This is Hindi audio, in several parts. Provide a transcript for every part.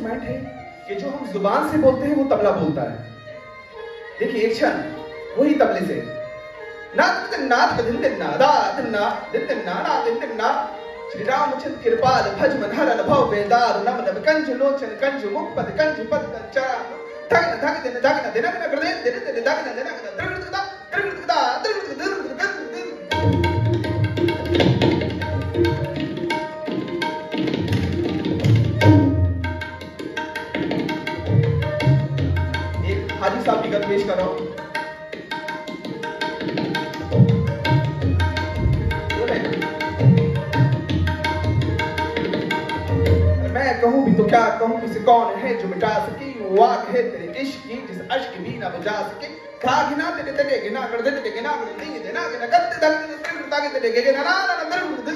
इंस्ट्रूमेंट है कि जो हम जुबान से बोलते हैं वो तबला बोलता है। देखिए एक क्षण वही तबले से श्री रामचंद्र कृपाल भज मन हरन भव वेदार नम नव कंज लोचन कंज मुख पद कंज पद कंचा धगन धग दिन धगन दिन न ग्रदे दिन दिन धगन दिन द्रगदा द्रगदा द्रगदा एक हाजी साहब की गत पेश कर रहा हूं। कहूं भी तो क्या कहूं, किसे कौन है जो मिटा सके वो आग है तेरे इश्क की जिस अश्क भी ना बुझा सके। खा गिना तेरे तेरे गिना कर दे तेरे गिना कर देंगे देना गिना करते धर तेरे ताके तेरे गिना ना ना दर दर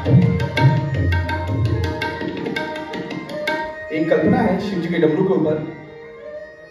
एक कल्पना है शिव जी के डमरू के ऊपर